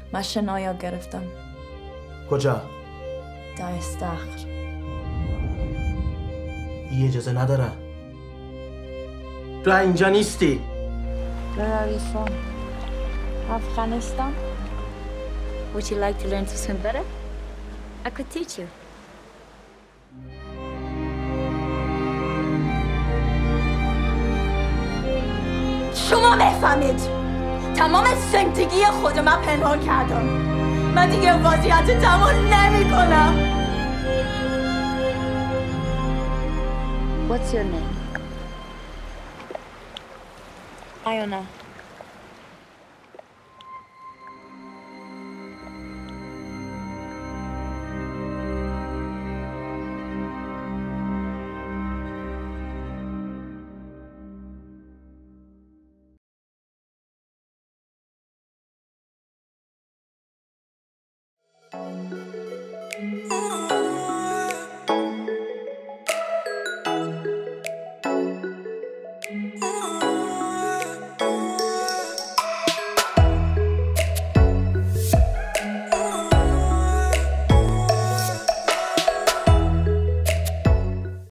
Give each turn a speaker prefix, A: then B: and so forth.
A: من شنا گرفتم.
B: کجا؟
A: در استخر.
B: این اجازه نداره. تو اینجا نیستی.
A: Where are you from? Afghanistan? Would you like to learn to swim better? I could teach you. شما بفهمید تمام زندگی خودم من پنهان کردم. من دیگه وضعیت تمام نمی کنم. What's your name? Ayaneh.